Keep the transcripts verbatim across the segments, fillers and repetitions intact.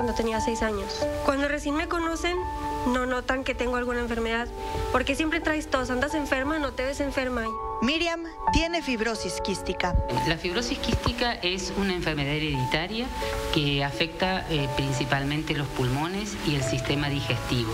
cuando tenía seis años. Cuando recién me conocen, no notan que tengo alguna enfermedad, porque siempre traes tos, andas enferma, no te ves enferma. Miriam tiene fibrosis quística. La fibrosis quística es una enfermedad hereditaria que afecta eh, principalmente los pulmones y el sistema digestivo.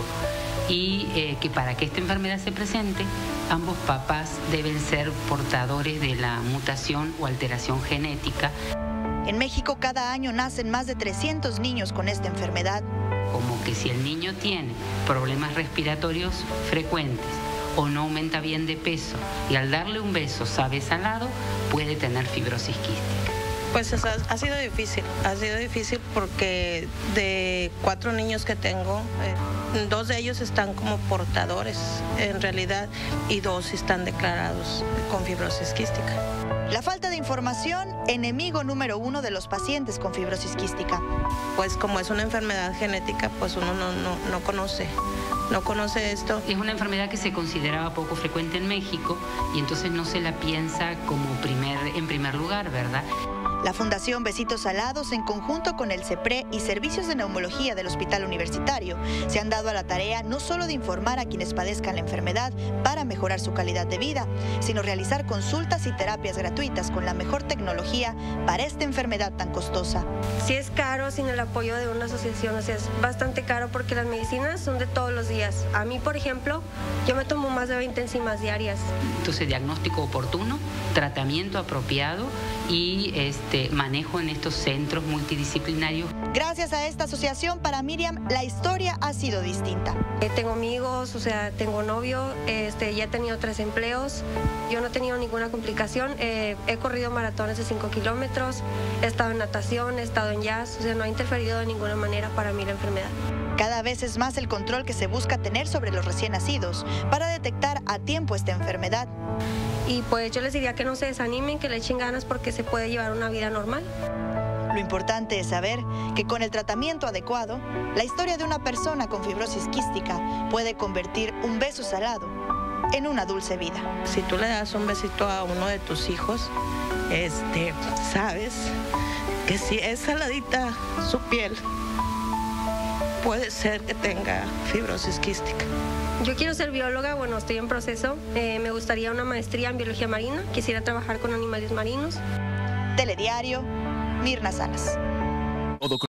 Y eh, que para que esta enfermedad se presente, ambos papás deben ser portadores de la mutación o alteración genética. En México cada año nacen más de trescientos niños con esta enfermedad. Como que si el niño tiene problemas respiratorios frecuentes o no aumenta bien de peso y al darle un beso sabe salado, puede tener fibrosis quística. Pues ha, ha sido difícil, ha sido difícil porque de cuatro niños que tengo, eh, dos de ellos están como portadores en realidad y dos están declarados con fibrosis quística. La falta de información, enemigo número uno de los pacientes con fibrosis quística. Pues como es una enfermedad genética, pues uno no, no, no conoce. No conoce esto. Es una enfermedad que se consideraba poco frecuente en México y entonces no se la piensa como primer, en primer lugar, ¿verdad? La Fundación Besitos Salados, en conjunto con el CEPRE y Servicios de Neumología del Hospital Universitario, se han dado a la tarea no solo de informar a quienes padezcan la enfermedad para mejorar su calidad de vida, sino realizar consultas y terapias gratuitas con la mejor tecnología para esta enfermedad tan costosa. Sí es caro sin el apoyo de una asociación, o sea, es bastante caro porque las medicinas son de todos los días. A mí, por ejemplo, yo me tomo más de veinte enzimas diarias. Entonces, diagnóstico oportuno, tratamiento apropiado y este, manejo en estos centros multidisciplinarios. Gracias a esta asociación, para Miriam, la historia ha sido distinta. Eh, tengo amigos, o sea, tengo novio, este, ya he tenido tres empleos, yo no he tenido ninguna complicación, eh, he corrido maratones de cinco kilómetros, he estado en natación, he estado en jazz, o sea, no ha interferido de ninguna manera para mí la enfermedad. Cada vez es más el control que se busca tener sobre los recién nacidos para detectar a tiempo esta enfermedad. Y pues yo les diría que no se desanimen, que le echen ganas porque se puede llevar una vida normal. Lo importante es saber que con el tratamiento adecuado, la historia de una persona con fibrosis quística puede convertir un beso salado en una dulce vida. Si tú le das un besito a uno de tus hijos, este, sabes que si es saladita su piel, puede ser que tenga fibrosis quística. Yo quiero ser bióloga, bueno, estoy en proceso. Eh, me gustaría una maestría en biología marina. Quisiera trabajar con animales marinos. Telediario, Mirna Salas.